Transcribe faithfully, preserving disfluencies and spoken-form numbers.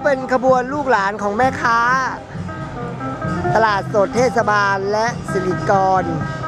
เป็นขบวนลูกหลานของแม่ค้าตลาดสดเทศบาลและสิริกร